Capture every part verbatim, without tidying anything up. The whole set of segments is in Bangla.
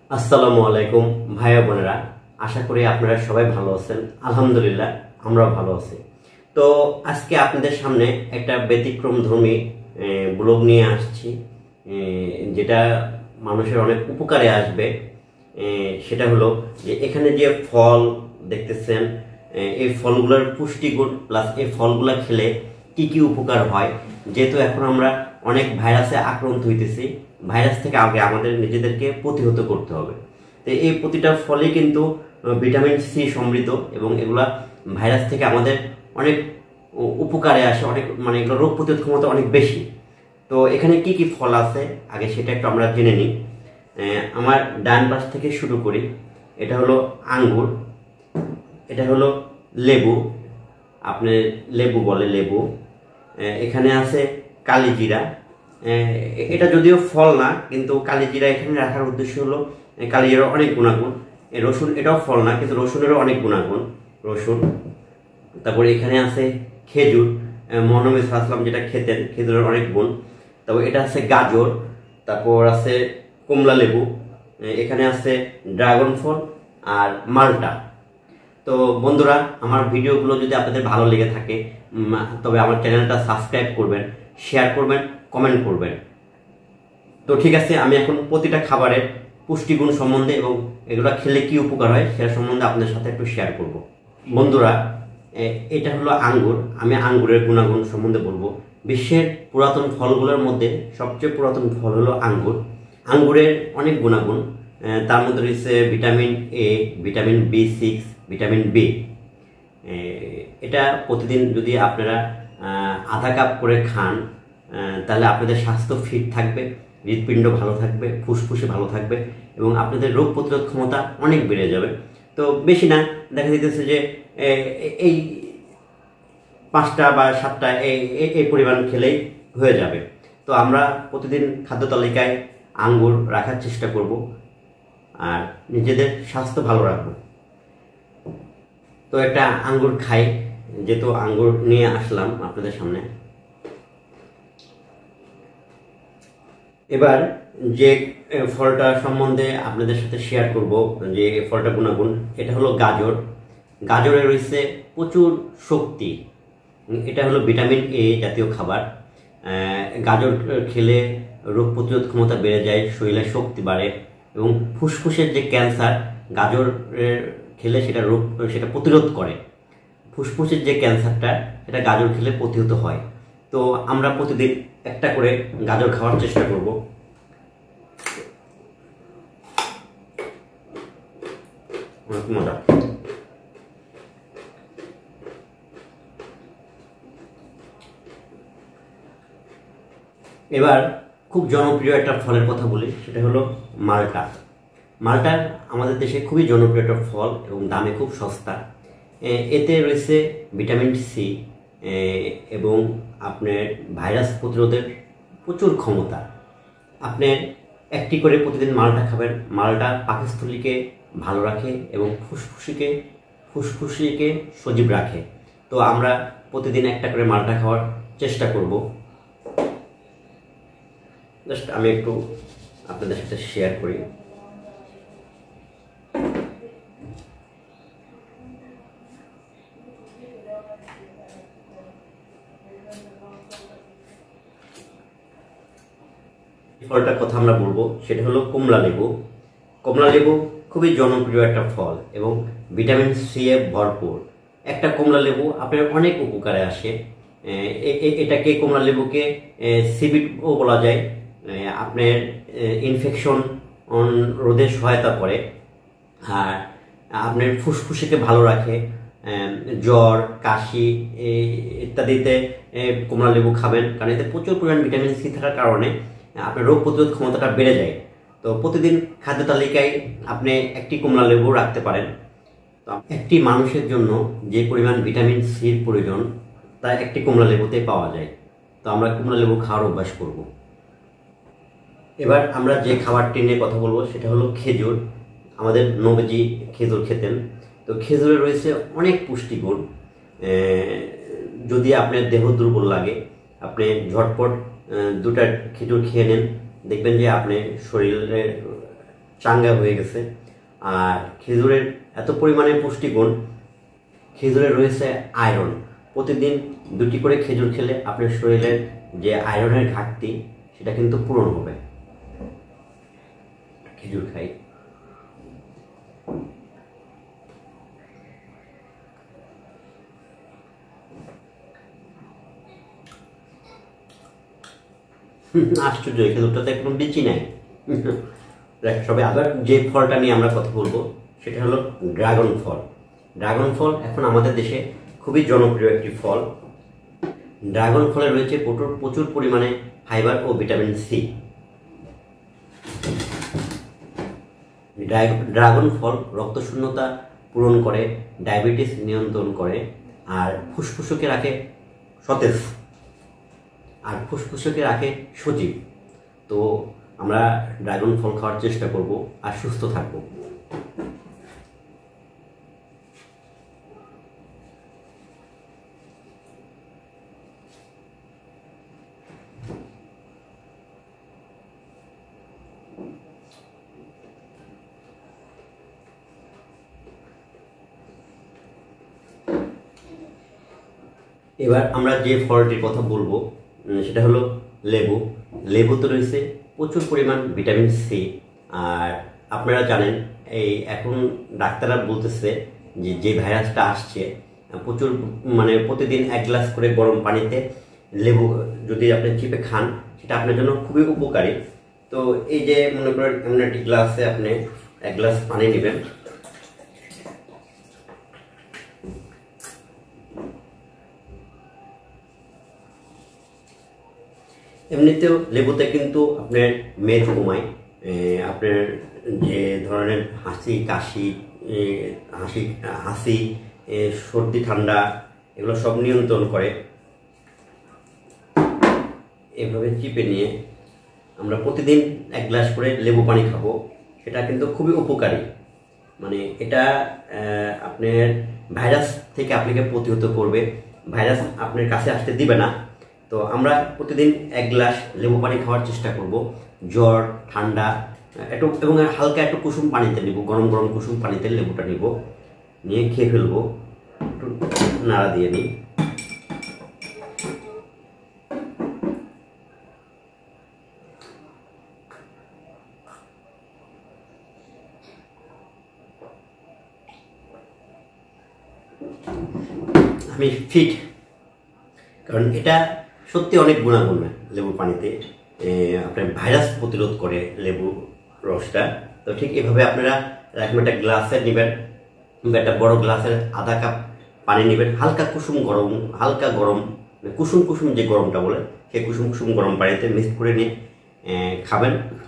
আসসালামু আলাইকুম ভাইয়া বোনেরা, আশা করি আপনারা সবাই ভালো আছেন। আলহামদুলিল্লাহ আমরাও ভালো আছি। তো আজকে আপনাদের সামনে একটা ব্যতিক্রমধর্মী ব্লগ নিয়ে আসছি, যেটা মানুষের অনেক উপকারে আসবে। সেটা হলো যে এখানে যে ফল দেখতেছেন, এই ফলগুলোর পুষ্টিগুণ প্লাস এই ফলগুলো খেলে কি কি উপকার হয়। যেহেতু এখন আমরা অনেক ভাইরাসে আক্রান্ত হইতেছি, ভাইরাস থেকে আগে আমাদের নিজেদেরকে প্রতিহত করতে হবে। তো এই প্রতিটা ফলই কিন্তু ভিটামিন সি সমৃদ্ধ এবং এগুলা ভাইরাস থেকে আমাদের অনেক উপকারে আসে, অনেক মানে এগুলো রোগ প্রতিরোধ ক্ষমতা অনেক বেশি। তো এখানে কি কি ফল আছে আগে সেটা একটু আমরা জেনে নিই। আমার ডান পাশ থেকে শুরু করি। এটা হলো আঙ্গুর, এটা হলো লেবু, আপনি লেবু বলে লেবু। এখানে আছে কালিজিরা, এটা যদিও ফল না, কিন্তু কালিজিরা এখানে রাখার উদ্দেশ্য হলো কালিজিরার অনেক গুণাগুণ। রসুন এটাও ফল না, কিন্তু রসুনেরও অনেক গুণাগুণ রসুন। তারপরে এখানে আছে খেজুর, মহানবী সাল্লাল্লাহু আলাইহি ওয়াসাল্লাম যেটা খেতেন, খেজুরের অনেক গুণ। তারপর এটা আছে গাজর, তারপর আছে কমলা লেবু, এখানে আছে ড্রাগন ফল আর মাল্টা। তো বন্ধুরা, আমার ভিডিওগুলো যদি আপনাদের ভালো লেগে থাকে তবে আমার চ্যানেলটা সাবস্ক্রাইব করবেন, শেয়ার করবেন, কমেন্ট করবেন। তো ঠিক আছে, আমি এখন প্রতিটা খাবারের পুষ্টিগুণ সম্বন্ধে এবং এগুলো খেলে কি উপকার হয় সেটা সম্বন্ধে আপনাদের সাথে একটু শেয়ার করব। বন্ধুরা, এটা হলো আঙ্গুর। আমি আঙ্গুরের গুণাগুণ সম্বন্ধে বলবো। বিশ্বের পুরাতন ফলগুলোর মধ্যে সবচেয়ে পুরাতন ফল হলো আঙ্গুর। আঙ্গুরের অনেক গুণাগুণ, তার মধ্যে রয়েছে vitamin A, vitamin B six, vitamin B. এটা প্রতিদিন যদি আপনারা আধা কাপ করে খান তাহলে আপনাদের স্বাস্থ্য ফিট থাকবে, হৃৎপিণ্ড ভালো থাকবে, ফুসফুসে ভালো থাকবে এবং আপনাদের রোগ প্রতিরোধ ক্ষমতা অনেক বেড়ে যাবে। তো বেশি না, দেখা যেতেছে যে এই পাঁচটা বা সাতটা এই এই পরিমাণ খেলেই হয়ে যাবে। তো আমরা প্রতিদিন খাদ্য তালিকায় আঙ্গুর রাখার চেষ্টা করব আর নিজেদের স্বাস্থ্য ভালো রাখবো। তো একটা আঙ্গুর খাই, যেহেতু আঙ্গুর নিয়ে আসলাম আপনাদের সামনে। এবার যে ফলটা সম্বন্ধে আপনাদের সাথে শেয়ার করব, যে ফলটা গুণাগুণ, এটা হলো গাজর। গাজরে রয়েছে প্রচুর শক্তি, এটা হলো ভিটামিন এ জাতীয় খাবার। গাজর খেলে রোগ প্রতিরোধ ক্ষমতা বেড়ে যায়, শরীরে শক্তি বাড়ে এবং ফুসফুসের যে ক্যান্সার, গাজরের খেলে সেটা রোগ সেটা প্রতিরোধ করে। ফুসফুসের যে ক্যান্সারটা সেটা গাজর খেলে প্রতিহত হয়। তো আমরা প্রতিদিন একটা করে গাজর খাওয়ার চেষ্টা করব। অনেক মজা। এবার খুব জনপ্রিয় একটা ফলের কথা বলি, সেটা হলো মাল্টা। মাল্টা আমাদের দেশে খুবই জনপ্রিয় একটা ফল এবং দামে খুব সস্তা। এতে রয়েছে ভিটামিন সি এবং আপনার ভাইরাস প্রতিরোধের প্রচুর ক্ষমতা। আপনি একটি করে প্রতিদিন মাল্টা খাবেন। মাল্টা পাকস্থলীকে ভালো রাখে এবং ফুসফুসিকে ফুসফুসিকে সজীব রাখে। তো আমরা প্রতিদিন একটা করে মাল্টা খাওয়ার চেষ্টা করব। জাস্ট আমি একটু আপনাদের সাথে শেয়ার করি। ফলটার কথা আমরা বলবো, সেটা হলো কমলা লেবু। কমলা লেবু খুবই জনপ্রিয় একটা ফল এবং ভিটামিন সি এ ভরপুর। একটা কমলা লেবু আপনার অনেক উপকারে আসে। এটাকে কমলা লেবুকে সিবিটও বলা যায়। আপনার ইনফেকশন রোধে সহায়তা করে আর আপনার ফুসফুসকে ভালো রাখে। জ্বর, কাশি ইত্যাদিতে কমলা লেবু খাবেন, কারণ এতে প্রচুর পরিমাণ ভিটামিন সি থাকার কারণে আপনার রোগ প্রতিরোধ ক্ষমতাটা বেড়ে যায়। তো প্রতিদিন খাদ্য তালিকায় আপনি একটি কমলা লেবু রাখতে পারেন। তো একটি মানুষের জন্য যে পরিমাণ ভিটামিন সির প্রয়োজন তা একটি কমলা লেবুতে পাওয়া যায়। তো আমরা কমলা লেবু খাওয়ার অভ্যাস করব। এবার আমরা যে খাবারটি নিয়ে কথা বলবো সেটা হলো খেজুর। আমাদের নবীজি খেজুর খেতেন। তো খেজুরে রয়েছে অনেক পুষ্টিগুণ। যদি আপনার দেহ দুর্বল লাগে, আপনি ঝটপট দুটা খেজুর খেয়ে নেন, দেখবেন যে আপনি শরীরের চাঙ্গা হয়ে গেছে। আর খেজুরের এত পরিমাণে পুষ্টিগুণ, খেজুরে রয়েছে আয়রন। প্রতিদিন দুটি করে খেজুর খেলে আপনার শরীরের যে আয়রনের ঘাটতি সেটা কিন্তু পূরণ হবে। খেজুর খাই। আশ্চর্য, খেজুরটাতে কোনো বিচি নাই। সবে আবার যে ফলটা নিয়ে আমরা কথা বলবো সেটা হলো ড্রাগন ফল। ড্রাগন ফল এখন আমাদের দেশে খুবই জনপ্রিয় একটি ফল। ড্রাগন ফলে রয়েছে প্রচুর প্রচুর পরিমাণে ফাইবার ও ভিটামিন সি। ড্রাগন ফল রক্তশূন্যতা পূরণ করে, ডায়াবেটিস নিয়ন্ত্রণ করে, আর ফুসফুসকে রাখে সতেজ, আর ফুসফুসকে রাখে সজীব। তো আমরা ড্রাগন ফল খাওয়ার চেষ্টা করব আর সুস্থ থাকবো। এবার আমরা যে ফলটির কথা বলবো সেটা হলো লেবু। লেবুতে রয়েছে প্রচুর পরিমাণ ভিটামিন সি। আর আপনারা জানেন এই এখন ডাক্তাররা বলতেছে যে যে ভাইরাসটা আসছে, প্রচুর মানে প্রতিদিন এক গ্লাস করে গরম পানিতে লেবু যদি আপনি চিপে খান সেটা আপনার জন্য খুবই উপকারী। তো এই যে মনে করেন এমন একটি গ্লাসে আপনি এক গ্লাস পানি নেবেন, এমনিতেও লেবুতে কিন্তু আপনার মেদ কমায়, আপনার যে ধরনের হাসি কাশি হাসি হাসি সর্দি ঠান্ডা এগুলো সব নিয়ন্ত্রণ করে। এভাবে চিপে নিয়ে আমরা প্রতিদিন এক গ্লাস করে লেবু পানি খাবো, সেটা কিন্তু খুবই উপকারী। মানে এটা আপনার ভাইরাস থেকে আপনাকে প্রতিহত করবে, ভাইরাস আপনার কাছে আসতে দিবে না। তো আমরা প্রতিদিন এক গ্লাস লেবু পানি খাওয়ার চেষ্টা করব। জ্বর ঠান্ডা একটু এবং হালকা একটু কুসুম পানিতে নিব, গরম গরম কুসুম পানিতে লেবুটা নিব, নিয়ে খেয়ে ফেলবো। একটু নাড়া দিয়ে নিই। আমি ফিট, কারণ এটা সত্যি অনেক গুণাগুণ লেবু পানিতে। আপনার ভাইরাস প্রতিরোধ করে লেবু রসটা। তো ঠিক এভাবে আপনারা এরকম একটা গ্লাসে নেবেন, একটা বড় গ্লাসের আধা কাপ পানি নেবেন, হালকা কুসুম গরম, হালকা গরম কুসুম কুসুম যে গরমটা বলে সেই কুসুম কুসুম গরম পানিতে মিক্স করে নিয়ে খাবেন,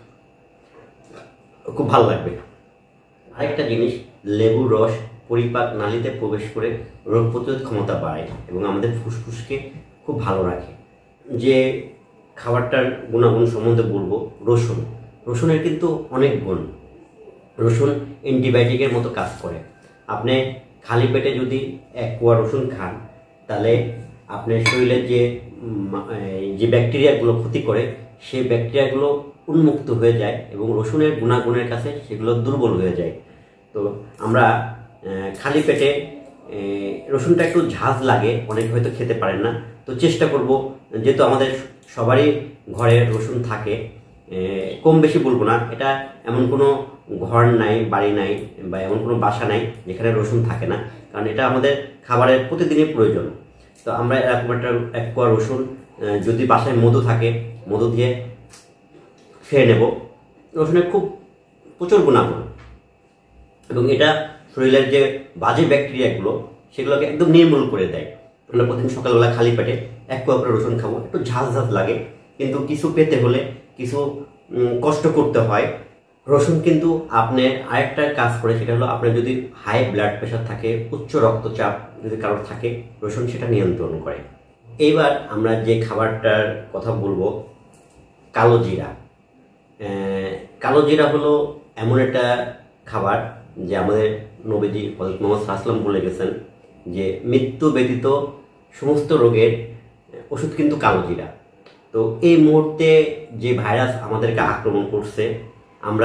খুব ভালো লাগবে। আরেকটা জিনিস, লেবু রস পরিপাক নালীতে প্রবেশ করে রোগ প্রতিরোধ ক্ষমতা বাড়ায় এবং আমাদের ফুসফুসকে খুব ভালো রাখে। যে খাবারটার গুণাগুণ সম্বন্ধে বলবো, রসুন। রসুনের কিন্তু অনেক গুণ। রসুন অ্যান্টিবায়োটিকের মতো কাজ করে। আপনি খালি পেটে যদি এক কোয়া রসুন খান তাহলে আপনার শরীরের যে যে ব্যাকটেরিয়াগুলো ক্ষতি করে সেই ব্যাকটেরিয়াগুলো উন্মুক্ত হয়ে যায় এবং রসুনের গুণাগুণের কাছে সেগুলো দুর্বল হয়ে যায়। তো আমরা খালি পেটে, রসুনটা একটু ঝাঁজ লাগে, অনেকে হয়তো খেতে পারেন না, তো চেষ্টা করব, যেহেতু আমাদের সবারই ঘরে রসুন থাকে, কম বেশি বলবো না, এটা এমন কোনো ঘর নাই, বাড়ি নাই বা এমন কোনো বাসা নাই যেখানে রসুন থাকে না, কারণ এটা আমাদের খাবারের প্রতিদিনই প্রয়োজন। তো আমরা এরকম একটা এক কোয়া রসুন, যদি বাসায় মধু থাকে মধু দিয়ে খেয়ে নেব। রসুনের খুব প্রচুর গুণাগুণ এবং এটা শরীরের যে বাজে ব্যাকটেরিয়াগুলো সেগুলোকে একদম নির্মূল করে দেয়। আমরা প্রতিদিন সকালবেলা খালি পেটে এক কোয়া করে রসুন খাবো। একটু ঝাঁজ ঝাঁজ লাগে, কিন্তু কিছু পেতে হলে কিছু কষ্ট করতে হয়। রসুন কিন্তু আপনার আরেকটা কাজ করে, সেটা হলো আপনার যদি হাই ব্লাড প্রেশার থাকে, উচ্চ রক্তচাপ যদি কারোর থাকে, রসুন সেটা নিয়ন্ত্রণ করে। এইবার আমরা যে খাবারটার কথা বলবো, কালো জিরা। কালো জিরা হলো এমন একটা খাবার যে আমাদের নবীজি হযরত মুহাম্মদ সাল্লাল্লাহু আলাইহি ওয়াসাল্লাম বলে গেছেন যে মৃত্যু ব্যতীত সমস্ত রোগের ওষুধ কিন্তু কালো জিরা। তো এই মুহূর্তে যে ভাইরাস আমাদেরকে আক্রমণ করছে, আমরা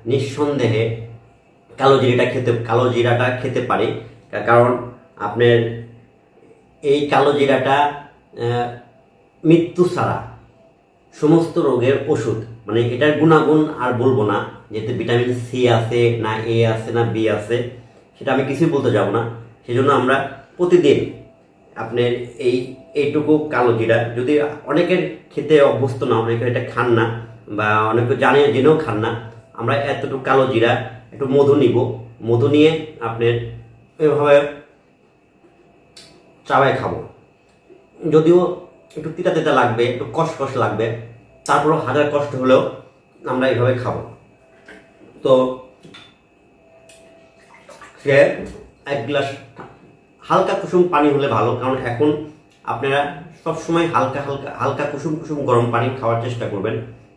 নিঃসন্দেহে কালো জিরাটা খেতে কালো জিরাটা খেতে পারি, কারণ আপনার এই কালো জিরাটা মৃত্যু ছাড়া সমস্ত রোগের ওষুধ। মানে এটার গুণাগুণ আর বলবো না, যেহেতু ভিটামিন সি আছে না এ আছে না বি আছে সেটা আমি কিছুই বলতে যাব না। সেজন্য আমরা প্রতিদিন আপনার এই এইটুকু কালো জিরা, যদি অনেকের খেতে অভ্যস্ত না, অনেকে এটা খান না বা অনেকে জানে জেনেও খান না, আমরা এতটুকু কালো জিরা একটু মধু নিব, মধু নিয়ে আপনার এভাবে চাবায় খাবো। যদিও একটু তিতা তিতা লাগবে, একটু কষ্ট কষ্ট লাগবে, তারপরও হাজার কষ্ট হলেও আমরা এইভাবে খাবো। তো সে এক গ্লাস হালকা কুসুম পানি হলে ভালো, কারণ এখন আপনারা সবসময় হালকা হালকা হালকা কুসুম কুসুম গরম পানি খাওয়ার চেষ্টা করবেন।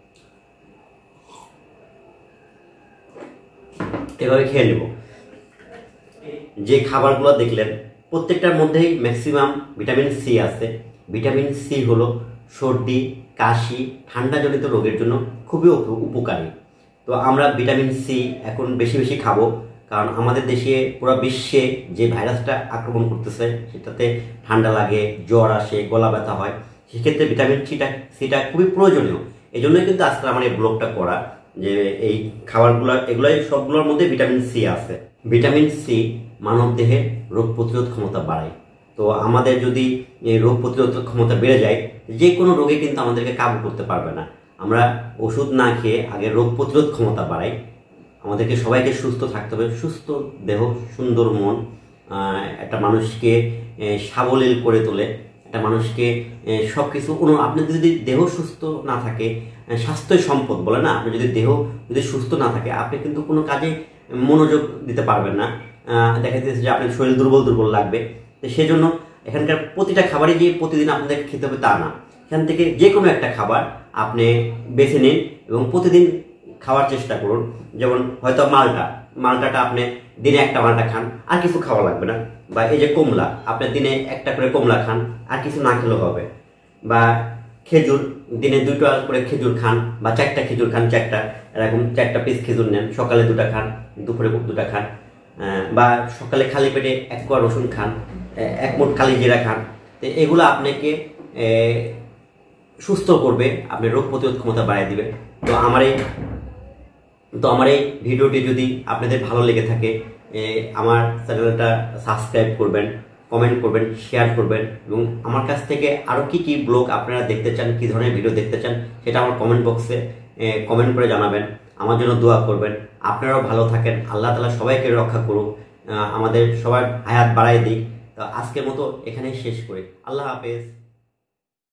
এভাবে খেয়ে নেব। যে খাবারগুলো দেখলেন প্রত্যেকটার মধ্যেই ম্যাক্সিমাম ভিটামিন সি আছে। ভিটামিন সি হলো সর্দি, কাশি, ঠান্ডাজনিত রোগের জন্য খুবই উপকারী। তো আমরা ভিটামিন সি এখন বেশি বেশি খাবো, কারণ আমাদের দেশে পুরো বিশ্বে যে ভাইরাসটা আক্রমণ করতেছে সেটাতে ঠান্ডা লাগে, জ্বর আসে, গলা ব্যথা হয়। সেক্ষেত্রে ভিটামিন সিটা সিটা খুবই প্রয়োজনীয়। এই জন্যই কিন্তু আজকে আমার এই ব্লগটা করা, যে এই খাবারগুলো এগুলাই সবগুলোর মধ্যে ভিটামিন সি আছে। ভিটামিন সি মানব দেহে রোগ প্রতিরোধ ক্ষমতা বাড়ায়। তো আমাদের যদি এই রোগ প্রতিরোধ ক্ষমতা বেড়ে যায়, যে কোনো রোগে কিন্তু আমাদেরকে কাবু করতে পারবে না। আমরা ওষুধ না খেয়ে আগে রোগ প্রতিরোধ ক্ষমতা বাড়াই। আমাদেরকে সবাইকে সুস্থ থাকতে হবে। সুস্থ দেহ, সুন্দর মন একটা মানুষকে সাবলীল করে তোলে, একটা মানুষকে সব কিছু। আপনি যদি দেহ সুস্থ না থাকে, স্বাস্থ্যই সম্পদ বলে না, আপনি যদি দেহ যদি সুস্থ না থাকে আপনি কিন্তু কোনো কাজে মনোযোগ দিতে পারবেন না। দেখা যাচ্ছে যে আপনার শরীর দুর্বল দুর্বল লাগবে। তো সেজন্য এখানকার প্রতিটা খাবারই যে প্রতিদিন আপনাদেরকে খেতে হবে তা না। এখান থেকে যে কোনো একটা খাবার আপনি বেছে নিন এবং প্রতিদিন খাওয়ার চেষ্টা করুন। যেমন হয়তো মালটা মালটাটা আপনি দিনে একটা মালটা খান, আর কিছু খাওয়া লাগবে না। বা এই যে কমলা, আপনি দিনে একটা করে কমলা খান, আর কিছু না খেলেও হবে। বা খেজুর, দিনে দুটো করে খেজুর খান, বা চারটা খেজুর খান, চারটা এরকম চারটা পিস খেজুর নেন, সকালে দুটা খান, দুপুরে দুটা খান। বা সকালে খালি পেটে এক কোয়া রসুন খান, এক মুঠ কালি জিরা খান। তো এগুলো আপনাকে সুস্থ করবে, আপনার রোগ প্রতিরোধ ক্ষমতা বাড়িয়ে দিবে। তো আমার এই তো আমার এই ভিডিওটি যদি আপনাদের ভালো লেগে থাকে, আমার চ্যানেলটা সাবস্ক্রাইব করবেন, কমেন্ট করবেন, শেয়ার করবেন, এবং আমার কাছ থেকে আরও কি কি ব্লগ আপনারা দেখতে চান, কী ধরনের ভিডিও দেখতে চান সেটা আমার কমেন্ট বক্সে কমেন্ট করে জানাবেন। আমার জন্য দোয়া করবেন। আপনারাও ভালো থাকেন, আল্লাহ তাআলা সবাইকে রক্ষা করুক, আমাদের সবার হায়াত বাড়াই দিক। তো আজকের মতো এখানেই শেষ করি। আল্লাহ হাফেজ।